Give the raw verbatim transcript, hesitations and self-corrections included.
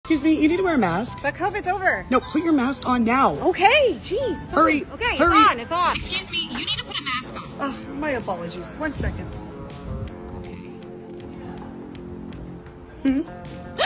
Excuse me, you need to wear a mask. But COVID's over. No, put your mask on now. Okay, jeez. It's Hurry. on. Okay, hurry. it's on. It's on. Excuse me, you need to put a mask on. Oh, my apologies. One second. Okay. Hmm?